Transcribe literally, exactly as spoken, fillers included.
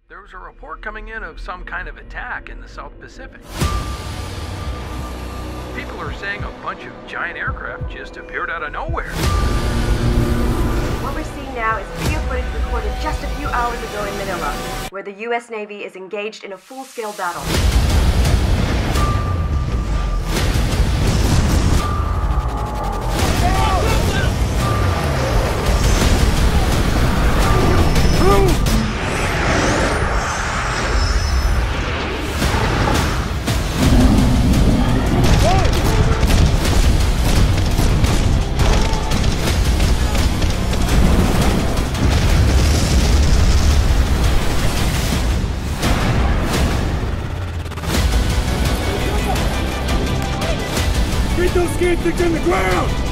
There was a report coming in of some kind of attack in the South Pacific. People are saying a bunch of giant aircraft just appeared out of nowhere. What we're seeing now is video footage recorded just a few hours ago in Manila, where the U S Navy is engaged in a full-scale battle. Get those skin sticks in the ground!